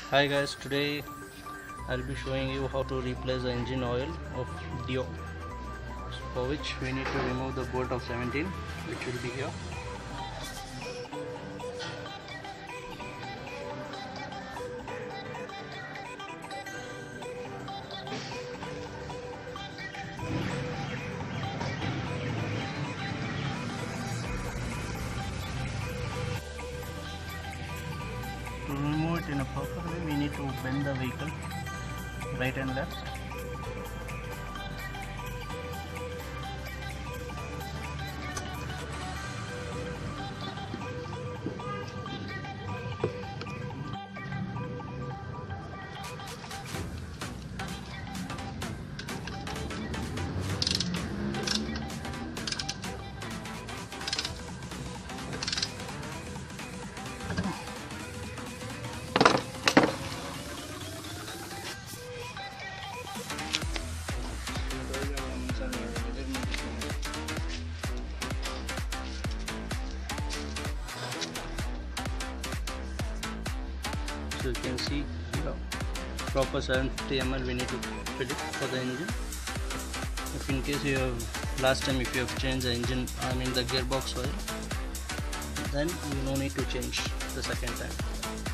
Hi guys, today I'll be showing you how to replace the engine oil of Dio, for which we need to remove the bolt of 17, which will be here. To remove it in a proper way, we need to bend the vehicle right and left. So you can see here, proper 750 ml we need to fill it for the engine. If in case you have last time if you have changed the engine, the gearbox oil, then you no need to change the second time.